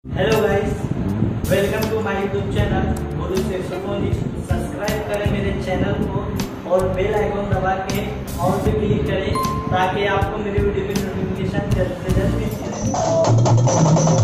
Hello guys, welcome to my YouTube channel Guru से Supoli. Subscribe करें मेरे चैनल को और बेल आइकन दबा के ऑल पे क्लिक करें ताकि आपको मेरे वीडियो की नोटिफिकेशन जल्द से जल्द मिल जाए।